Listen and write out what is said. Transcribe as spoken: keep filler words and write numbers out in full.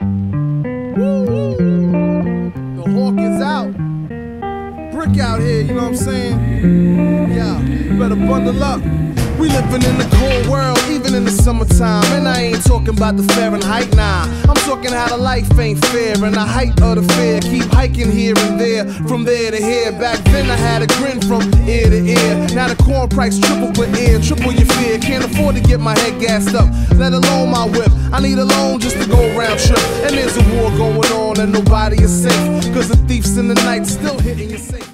The hawk is out. Brick out here, you know what I'm saying? Yeah, you better bundle up. We living in the cold world, even in the summertime. And I ain't talking about the Fahrenheit, nah. I'm talking how the life ain't fair, and the height of the fear. Keep hiking here and there, from there to here. Back then I had a grin from ear to ear. Now the corn price triple per ear, triple your fear. Can't afford to get my head gassed up, let alone my whip. I need a loan just to go round trip. And there's a war going on and nobody is safe, cause the thieves in the night still hitting your safe.